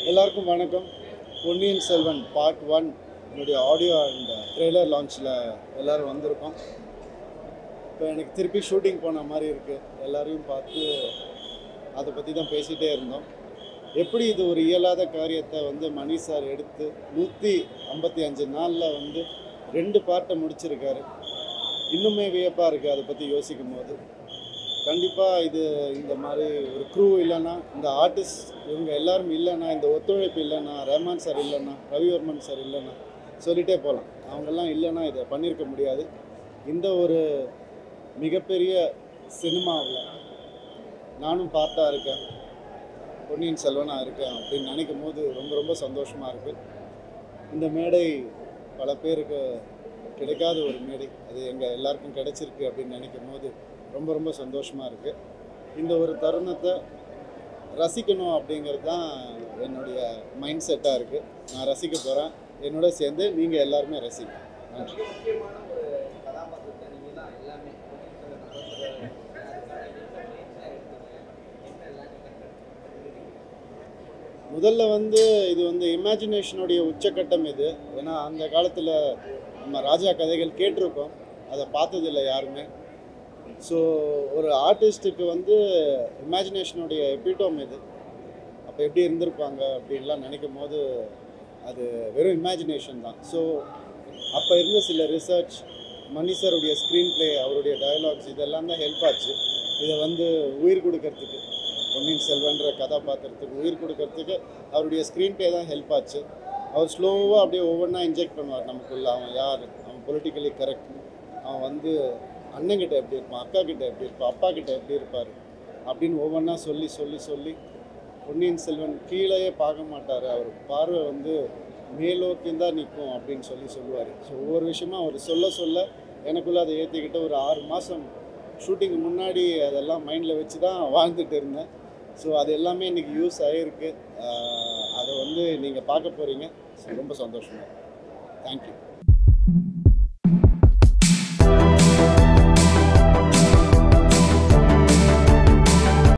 எல்லாருக்கும் வணக்கம். பொன்னியின் செல்வன் பார்ட் 1 என்னுடைய ஆடியோ அண்ட் ட்ரெய்லர் லான்ச்சில் எல்லோரும் வந்திருக்கோம். இப்போ எனக்கு திருப்பி ஷூட்டிங் போன மாதிரி இருக்குது. எல்லோரையும் பார்த்து அதை பற்றி தான் பேசிகிட்டே இருந்தோம். எப்படி இது ஒரு இயலாத காரியத்தை வந்து மணி சார் எடுத்து 155 நாளில் வந்து 2 பார்ட்டை முடிச்சிருக்காரு. இன்னுமே வியப்பாக இருக்குது அதை பற்றி யோசிக்கும் போது. கண்டிப்பாக இது இந்த மாதிரி ஒரு க்ரூ இல்லைன்னா, இந்த ஆர்டிஸ்ட் இவங்க எல்லாரும் இல்லைன்னா, இந்த ஒத்துழைப்பு இல்லைன்னா, ரஹ்மான் சார் இல்லைன்னா, ரவிவர்மன் சார் இல்லைன்னா சொல்லிகிட்டே போகலாம். அவங்கெல்லாம் இல்லைன்னா இதை பண்ணியிருக்க முடியாது. இந்த ஒரு மிகப்பெரிய சினிமாவில் நானும் பார்ட்டாக இருக்கேன், பொன்னியின் செல்வனாக இருக்கேன் அப்படின்னு நினைக்கும் போது ரொம்ப ரொம்ப சந்தோஷமாக இருக்குது. இந்த மேடை பல பேருக்கு கிடைக்காத ஒரு மேடை, அது எங்கள் எல்லாருக்கும் கிடைச்சிருக்கு அப்படின்னு நினைக்கும் போது ரொம்ப ரொம்ப சந்தோஷமாக இருக்குது. இந்த ஒரு தருணத்தை ரசிக்கணும் அப்படிங்கிறது தான் என்னுடைய மைண்ட் செட்டாக இருக்குது. நான் ரசிக்க போகிறேன், என்னோட சேர்ந்து நீங்கள் எல்லாருமே ரசிங்க. நன்றி. முதல்ல வந்து இது வந்து இமேஜினேஷனுடைய உச்சக்கட்டம் இது. ஏன்னா அந்த காலத்தில் நம்ம ராஜா கதைகள் கேட்டிருக்கோம், அதை பார்த்ததில்லை யாருமே. ஸோ ஒரு ஆர்டிஸ்ட்டுக்கு வந்து இமேஜினேஷனுடைய எபிட்டோம் இது. அப்போ எப்படி இருந்திருப்பாங்க அப்படின்லாம் நினைக்கும் போது அது வெறும் இமேஜினேஷன் தான். ஸோ அப்போ இருந்த சில ரிசர்ச், மணி சாருடைய ஸ்க்ரீன் ப்ளே, அவருடைய டயலாக்ஸ், இதெல்லாம் தான் ஹெல்ப் ஆச்சு. இதை வந்து உயிர் கொடுக்கறதுக்கு, பொன்னியின் செல்வன்ற கதாபாத்திரத்துக்கு உயிர் கொடுக்கறதுக்கு அவருடைய ஸ்க்ரீன் ப்ளே தான் ஹெல்ப் ஆச்சு. அவர் ஸ்லோவாக அப்படியே ஒவ்வொன்றா இன்ஜெக்ட் பண்ணுவார் நமக்குள்ள. அவன் யார், அவன் பொலிட்டிக்கலி கரெக்ட், அவன் வந்து அண்ணங்கிட்ட எப்படி இருப்பான், அக்கா கிட்ட எப்படி இருப்பான், அப்பா கிட்ட எப்படி இருப்பார் அப்படின்னு ஒவ்வொன்றா சொல்லி சொல்லி சொல்லி பொன்னியின் செல்வன் கீழேயே பார்க்க மாட்டார். அவர் பார்வை வந்து மேலோக்கியும் தான் நிற்கும் அப்படின்னு சொல்லுவார். ஸோ ஒவ்வொரு விஷயமா அவர் சொல்ல சொல்ல எனக்குள்ளே அதை ஏற்றிக்கிட்டு ஒரு 6 மாதம் ஷூட்டிங்கு முன்னாடி அதெல்லாம் மைண்டில் வச்சு தான் வாழ்ந்துட்டு இருந்தேன். ஸோ அது எல்லாமே இன்றைக்கி யூஸ் ஆகிருக்கு. அதை வந்து நீங்கள் பார்க்க போகிறீங்க. ரொம்ப சந்தோஷமாக. தேங்க்யூ.